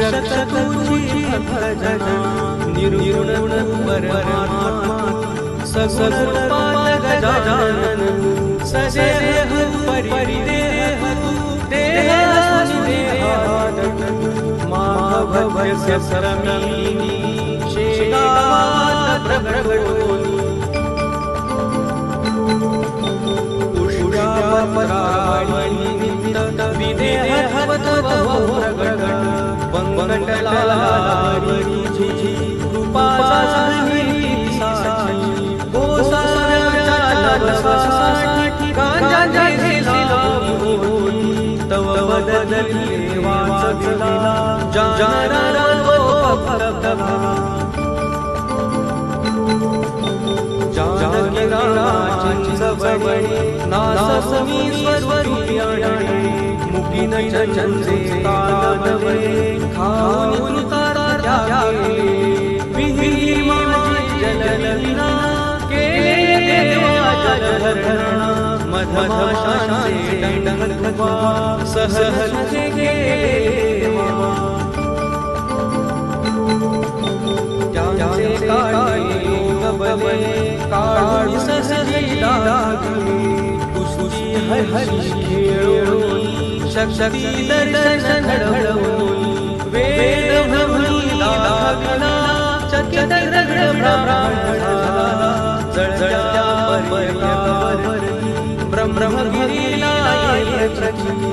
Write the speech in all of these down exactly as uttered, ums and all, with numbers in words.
शक्य तुझी भजना निर्गुण परमात्मा सगुण गजानन सदेह परिदेह देह सुदेहानन माभवस्य सरमिनी शेगावात प्रभवोनि पुष्पापराणि निमित्त विदेह भवतो प्रगट पंगटलारी झिझि कृपासाहि साची गोसाव्याचालसाठी गांजा घेसिला तव बदली वाचविला जाणारा भक्तभा जानकी सबळे नासमी स्वरूपी मुकीन चंद्रे कादवे खाऊन तारा त्यागे विहिरी माझी जललीना केले देवाच्या धरणा मधमाशांचे डंडंगवा सहल घेवा त्यांचे काढे गबले काढून सहजी दागिने कुस्ती हरी खेळोनी शक्ती दर्शन घडवोनी वेद भ्रमणी दागिना चकित रगड ब्राह्मणा जळजळत्या पर्वतावर ब्रह्मगिरीला येत्रकी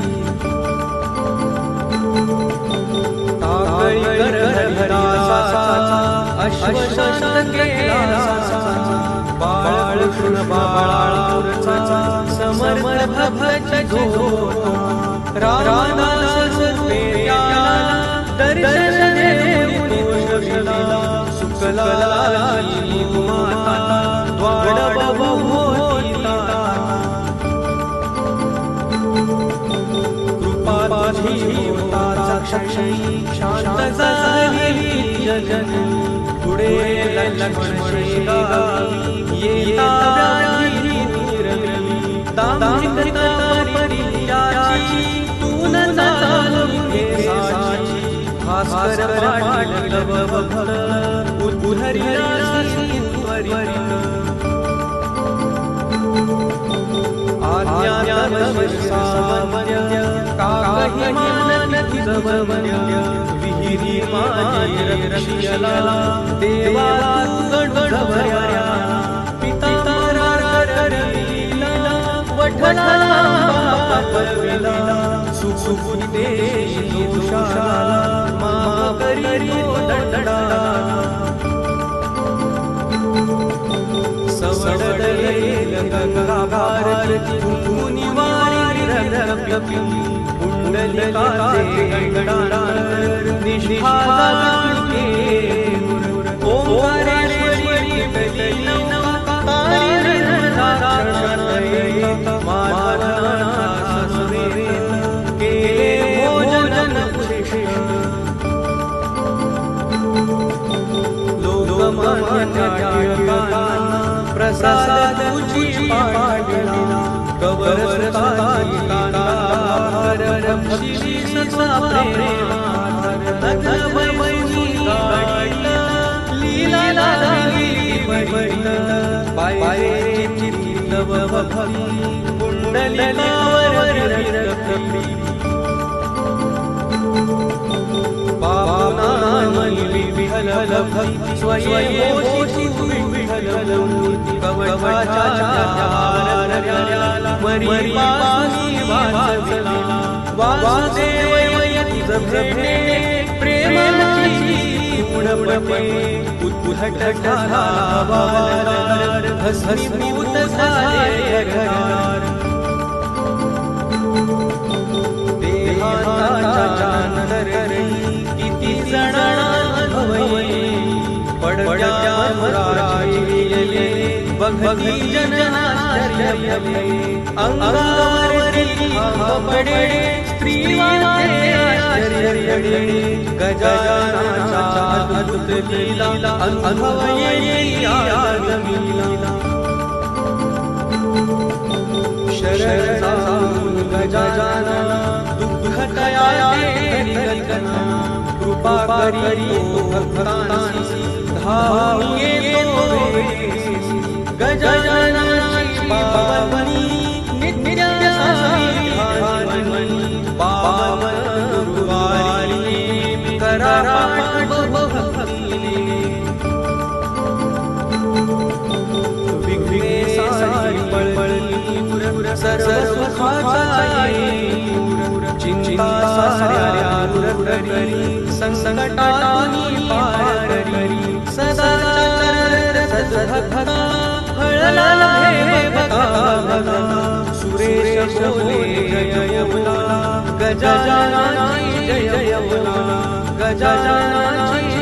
तागळी गर्भरासा अश्वशांत केला बाळ कृष्ण बाळाचा समर्थ भक्त झोता रामदास पेयाला दर्शन देऊन तोषला सुकलाली माता द्वाड बहुमोहिता कृपा तुझी होता चक्षी शांत झाली जगनी पुढे लक्ष्मण शेगावी येता व्याधी निरगवी दाम्भिकता परित्याची तून चालवी साची भास्कर पाटील लव भक्त उद्धरियासी त्वरित आज्ञातम सामन्य काकहि मानति जवमन्य विहिरी माझी रक्षियला देवा तू गणभर्या पिता करविला वठला पापविला सुखुते दोषाला मा करी दडडा सवडले गंगा भारती मुनिवारी रगपी कुंडलिकाचे गंगाधर निष्ठाके ओंकारेश्वरी कलिनौ तारी रक्षणये माधवना ससुरे केले भोजन श्रेष्ठ लोकमान्य प्रसाद तुझी पाडला कवर ताई कांतार रक्षी ससा प्रेमाधर नगवैनी गाडीला लीला लाली परित पाये चित्तव भक्ती कुंडलिकावर विरक्ती पावनामणि विहल भक्ती स्वयंमोषि विहल मूर्ती कवचाच्या मरी पासी वाचला वासुदेव यती भेटे प्रेमाची गुणपटे उद्धट झाला बालर भस्मीभूत झाले घरार देहांताच्या नररी किती जणांना भवये पडत्या मराठीले बघी जनाश्चर्यले अंगावरती पडे स्त्रीवाले आश्चर्यले गजाननाचा अद्भुत लीला अनुभव येई आगमिला शरण जाऊन गजानना दुःखतया कल्पना कृपा करी भक्तांसी धावून येतो वेळी गजाननाची पावनी नित्य साई ध्यानी पावन गुरुवारी करा पाठ भक्तीने विघ्ने सारी पळपळली सर्व सुखाचा येई चिंता साऱ्या दूर करी संकटातून पार करी सदा सद्भक्ता फळला हे भक्ता सुरेश बोले जय बोला गजाननाची जय बोला गजाननाची